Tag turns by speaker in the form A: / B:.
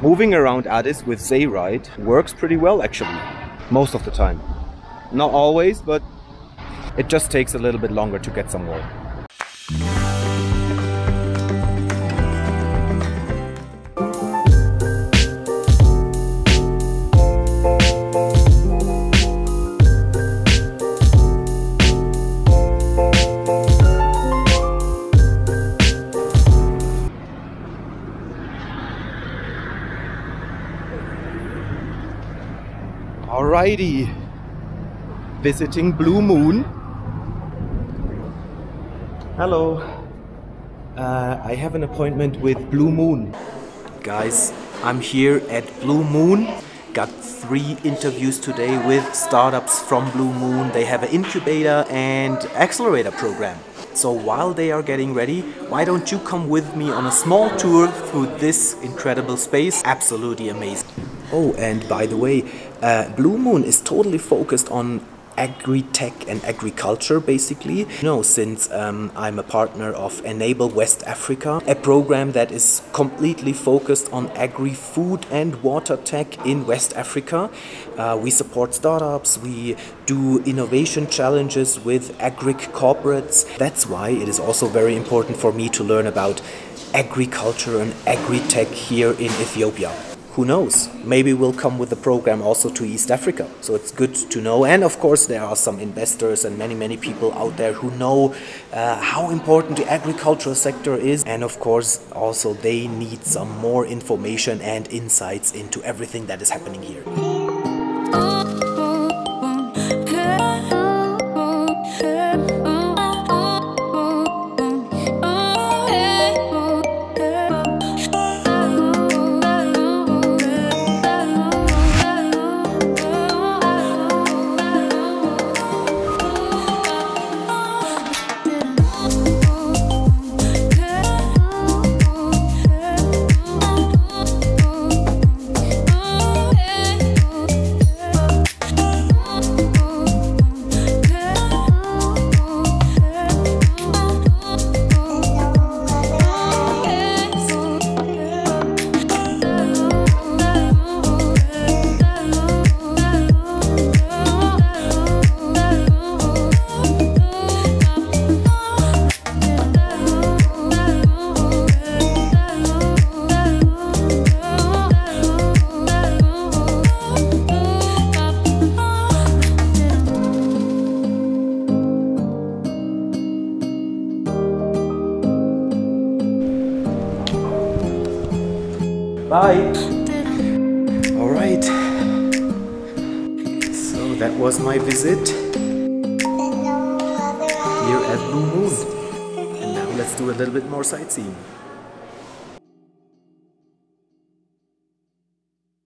A: Moving around Addis with Zayride works pretty well actually, most of the time. Not always, but it just takes a little bit longer to get somewhere. Alrighty, visiting blueMoon. Hello, I have an appointment with blueMoon. Guys, I'm here at blueMoon. Got 3 interviews today with startups from blueMoon. They have an Incubator and Accelerator program. So while they are getting ready, why don't you come with me on a small tour through this incredible space? Absolutely amazing. Oh, and by the way, blueMoon is totally focused on agri-tech and agriculture, basically. You know, since I'm a partner of Enable West Africa, a program that is completely focused on agri-food and water tech in West Africa. We support startups, we do innovation challenges with agric corporates. That's why it is also very important for me to learn about agriculture and agri-tech here in Ethiopia. Who knows, maybe we'll come with the program also to East Africa. So it's good to know. And of course there are some investors and many people out there who know how important the agricultural sector is. And of course also they need some more information and insights into everything that is happening here. Bye! Alright, so that was my visit here at blueMoon. And now let's do a little bit more sightseeing.